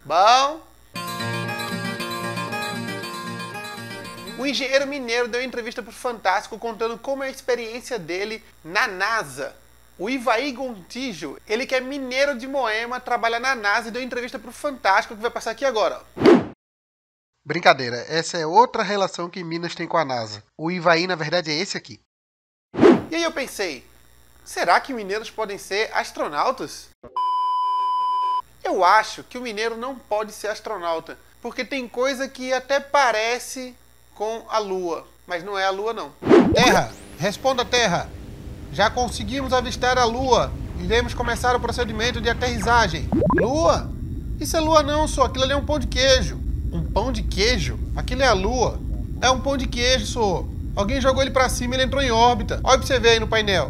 Bom? O engenheiro mineiro deu entrevista para o Fantástico contando como é a experiência dele na NASA. O Ivaí Gontijo, ele que é mineiro de Moema, trabalha na NASA e deu entrevista para o Fantástico, que vai passar aqui agora. Brincadeira, essa é outra relação que Minas tem com a NASA. O Ivaí, na verdade, é esse aqui. E aí eu pensei, será que mineiros podem ser astronautas? Eu acho que o mineiro não pode ser astronauta, porque tem coisa que até parece com a Lua, mas não é a Lua não. Terra, responda Terra. Já conseguimos avistar a Lua. Iremos começar o procedimento de aterrissagem. Lua? Isso é Lua não, só. Aquilo ali é um pão de queijo. Um pão de queijo? Aquilo é a Lua. É um pão de queijo, só. Alguém jogou ele pra cima e ele entrou em órbita. Olha pra você ver aí no painel.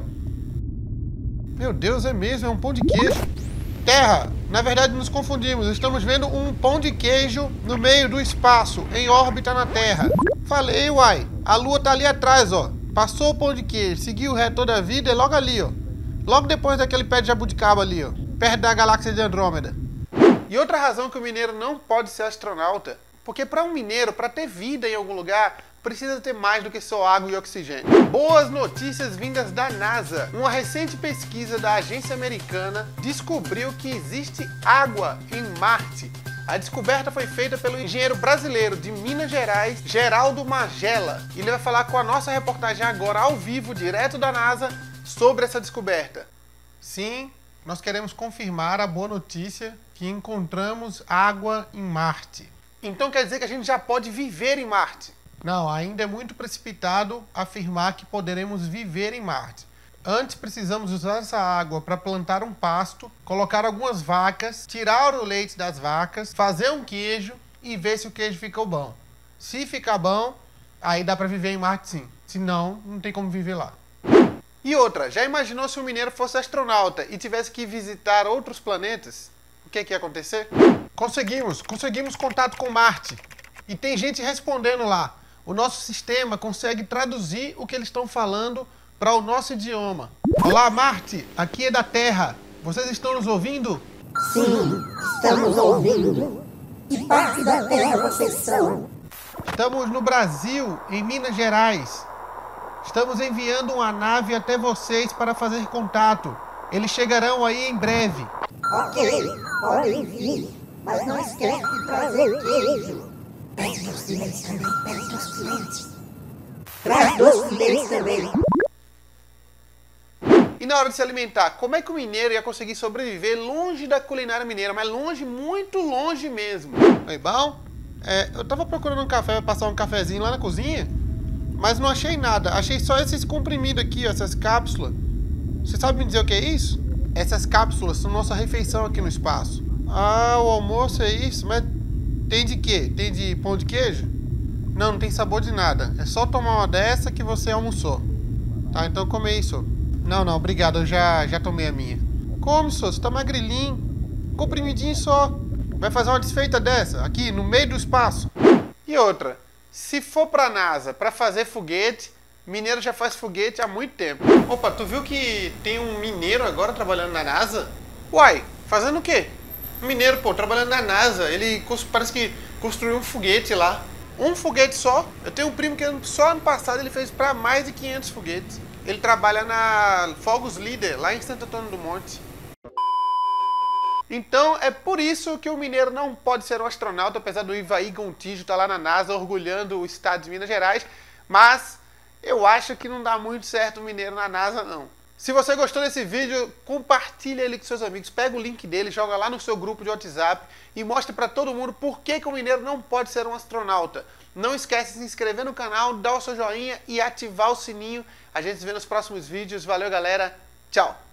Meu Deus, é mesmo, é um pão de queijo. Terra, na verdade nos confundimos. Estamos vendo um pão de queijo no meio do espaço, em órbita na Terra. Falei, uai. A Lua tá ali atrás, ó. Passou o pão de queijo, seguiu o reto toda a vida, é logo ali, ó. Logo depois daquele pé de jabuticaba ali, ó. Perto da galáxia de Andrômeda. E outra razão que o mineiro não pode ser astronauta, porque para um mineiro, para ter vida em algum lugar, precisa ter mais do que só água e oxigênio. Boas notícias vindas da NASA. Uma recente pesquisa da agência americana descobriu que existe água em Marte. A descoberta foi feita pelo engenheiro brasileiro de Minas Gerais, Geraldo Magela. E ele vai falar com a nossa reportagem agora, ao vivo, direto da NASA, sobre essa descoberta. Sim, nós queremos confirmar a boa notícia que encontramos água em Marte. Então quer dizer que a gente já pode viver em Marte? Não, ainda é muito precipitado afirmar que poderemos viver em Marte. Antes precisamos usar essa água para plantar um pasto, colocar algumas vacas, tirar o leite das vacas, fazer um queijo e ver se o queijo ficou bom. Se ficar bom, aí dá para viver em Marte sim. Se não, não tem como viver lá. E outra, já imaginou se um mineiro fosse astronauta e tivesse que visitar outros planetas? O que ia acontecer? Conseguimos contato com Marte. E tem gente respondendo lá. O nosso sistema consegue traduzir o que eles estão falando para o nosso idioma. Olá, Marte, aqui é da Terra. Vocês estão nos ouvindo? Sim, estamos ouvindo. Que parte da Terra vocês são? Estamos no Brasil, em Minas Gerais. Estamos enviando uma nave até vocês para fazer contato. Eles chegarão aí em breve. Ok, podem vir, mas não esquece de trazer queijo. Pede doce de leite também, pede doce de leite. Traz doce de leite também. E na hora de se alimentar, como é que o mineiro ia conseguir sobreviver longe da culinária mineira, mas longe, muito longe mesmo? Oi, bom? Eu tava procurando um café, pra passar um cafezinho lá na cozinha, mas não achei nada. Achei só esses comprimidos aqui, ó, essas cápsulas. Você sabe me dizer o que é isso? Essas cápsulas são nossa refeição aqui no espaço. Ah, o almoço é isso? Mas tem de quê? Tem de pão de queijo? Não, não tem sabor de nada. É só tomar uma dessa que você almoçou. Tá, então come isso. Não, obrigado, eu já tomei a minha. Come, só, você tá magrelinho. Comprimidinho só. Vai fazer uma desfeita dessa, aqui, no meio do espaço. E outra, se for pra NASA pra fazer foguete, mineiro já faz foguete há muito tempo. Opa, tu viu que tem um mineiro agora trabalhando na NASA? Uai, fazendo o quê? Um mineiro, pô, trabalhando na NASA. Ele parece que construiu um foguete lá. Um foguete só. Eu tenho um primo que só ano passado ele fez pra mais de 500 foguetes. Ele trabalha na Fogos Líder, lá em Santo Antônio do Monte. Então é por isso que o mineiro não pode ser um astronauta, apesar do Ivaí Gontijo estar lá na NASA orgulhando o estado de Minas Gerais. Mas eu acho que não dá muito certo o mineiro na NASA, não. Se você gostou desse vídeo, compartilha ele com seus amigos. Pega o link dele, joga lá no seu grupo de WhatsApp e mostre para todo mundo por que o mineiro não pode ser um astronauta. Não esquece de se inscrever no canal, dar o seu joinha e ativar o sininho. A gente se vê nos próximos vídeos. Valeu, galera. Tchau.